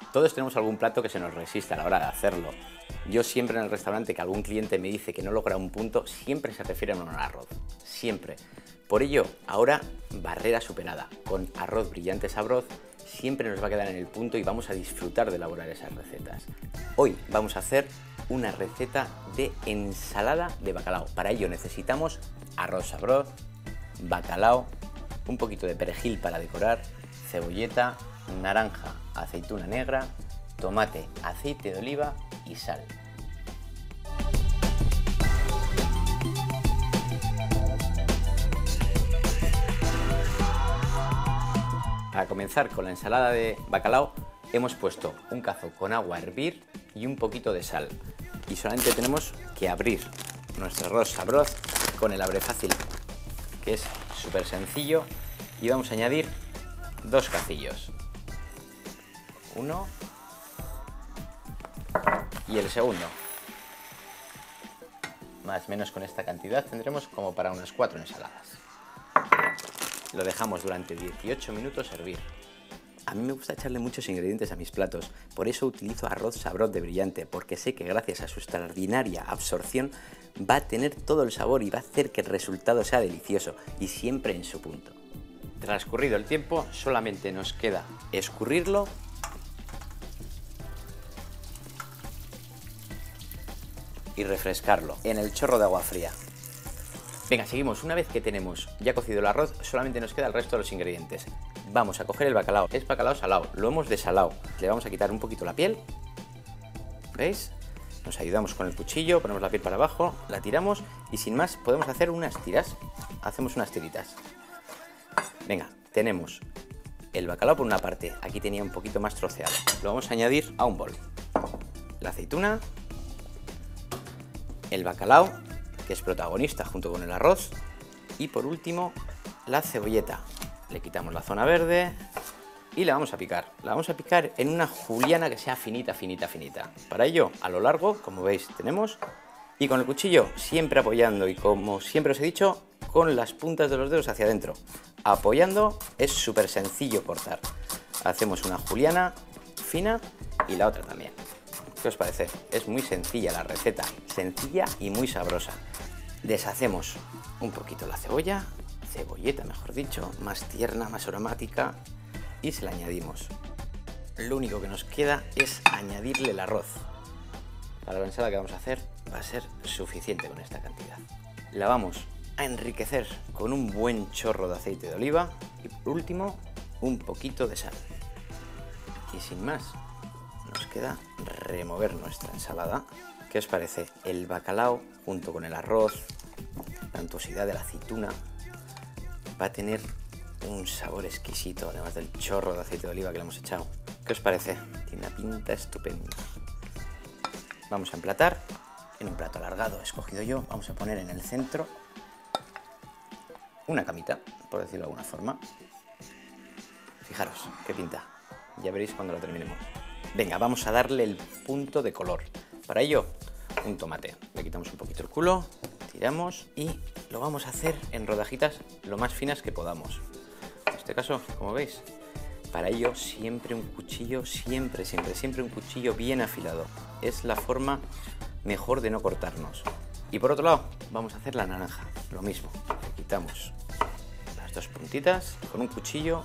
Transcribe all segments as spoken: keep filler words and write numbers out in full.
Todos tenemos algún plato que se nos resiste a la hora de hacerlo. Yo siempre en el restaurante que algún cliente me dice que no logra un punto, siempre se refiere a un arroz, siempre. Por ello, ahora, barrera superada. Con arroz brillante sabroz, siempre nos va a quedar en el punto y vamos a disfrutar de elaborar esas recetas. Hoy vamos a hacer una receta de ensalada de bacalao. Para ello necesitamos arroz sabroz, bacalao, un poquito de perejil para decorar, cebolleta, naranja, aceituna negra, tomate, aceite de oliva y sal. Para comenzar con la ensalada de bacalao hemos puesto un cazo con agua a hervir y un poquito de sal. Y solamente tenemos que abrir nuestro arroz sabroz con el abre fácil, que es súper sencillo, y vamos a añadir dos cacillos. Uno y el segundo. Más o menos con esta cantidad tendremos como para unas cuatro ensaladas. Lo dejamos durante dieciocho minutos hervir. A mí me gusta echarle muchos ingredientes a mis platos, por eso utilizo arroz sabroz de brillante, porque sé que gracias a su extraordinaria absorción va a tener todo el sabor y va a hacer que el resultado sea delicioso y siempre en su punto. Transcurrido el tiempo, solamente nos queda escurrirlo y refrescarlo en el chorro de agua fría. Venga, seguimos. Una vez que tenemos ya cocido el arroz, solamente nos queda el resto de los ingredientes. Vamos a coger el bacalao. Es bacalao salado, lo hemos desalado. Le vamos a quitar un poquito la piel. ¿Veis? Nos ayudamos con el cuchillo, ponemos la piel para abajo, la tiramos y sin más podemos hacer unas tiras. Hacemos unas tiritas. Venga, tenemos el bacalao por una parte. Aquí tenía un poquito más troceado. Lo vamos a añadir a un bol. La aceituna, el bacalao, que es protagonista junto con el arroz, y por último la cebolleta. Le quitamos la zona verde y la vamos a picar. La vamos a picar en una juliana que sea finita, finita, finita. Para ello, a lo largo, como veis, tenemos, y con el cuchillo siempre apoyando, y como siempre os he dicho, con las puntas de los dedos hacia adentro. Apoyando, es súper sencillo cortar. Hacemos una juliana fina y la otra también. ¿Qué os parece? Es muy sencilla la receta, sencilla y muy sabrosa. Deshacemos un poquito la cebolla, cebolleta mejor dicho, más tierna, más aromática, y se la añadimos. Lo único que nos queda es añadirle el arroz. Para la ensalada que vamos a hacer va a ser suficiente con esta cantidad. La vamos a enriquecer con un buen chorro de aceite de oliva y por último un poquito de sal. Y sin más, nos queda remover nuestra ensalada. ¿Qué os parece? El bacalao junto con el arroz, la untuosidad de la aceituna, va a tener un sabor exquisito, además del chorro de aceite de oliva que le hemos echado. ¿Qué os parece? Tiene una pinta estupenda. Vamos a emplatar en un plato alargado, escogido yo. Vamos a poner en el centro una camita, por decirlo de alguna forma. Fijaros, qué pinta. Ya veréis cuando lo terminemos. Venga, vamos a darle el punto de color. Para ello, un tomate. Le quitamos un poquito el culo, tiramos y lo vamos a hacer en rodajitas lo más finas que podamos. En este caso, como veis, para ello siempre un cuchillo, siempre, siempre, siempre un cuchillo bien afilado. Es la forma mejor de no cortarnos. Y por otro lado, vamos a hacer la naranja. Lo mismo, le quitamos las dos puntitas con un cuchillo.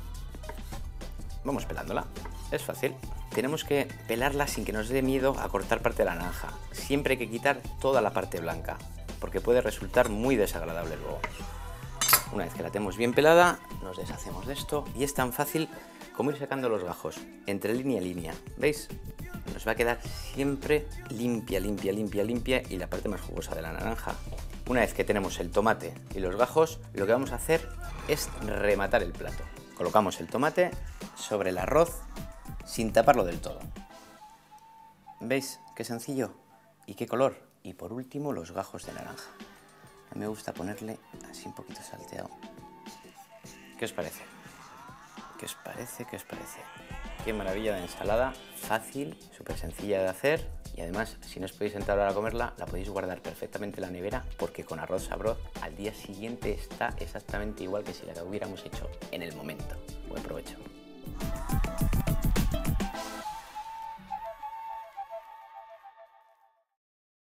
Vamos pelándola. Es fácil. Tenemos que pelarla sin que nos dé miedo a cortar parte de la naranja. Siempre hay que quitar toda la parte blanca, porque puede resultar muy desagradable luego. Una vez que la tenemos bien pelada, nos deshacemos de esto y es tan fácil como ir sacando los gajos entre línea y línea. ¿Veis? Nos va a quedar siempre limpia, limpia, limpia, limpia y la parte más jugosa de la naranja. Una vez que tenemos el tomate y los gajos, lo que vamos a hacer es rematar el plato. Colocamos el tomate sobre el arroz sin taparlo del todo. ¿Veis qué sencillo? ¿Y qué color? Y por último los gajos de naranja. A mí me gusta ponerle así un poquito salteado. ¿Qué os parece? ¿Qué os parece? ¿Qué os parece? Qué maravilla de ensalada, fácil, súper sencilla de hacer y además si no os podéis sentar ahora a comerla, la podéis guardar perfectamente en la nevera porque con arroz sabroz al día siguiente está exactamente igual que si la hubiéramos hecho en el momento. Buen provecho.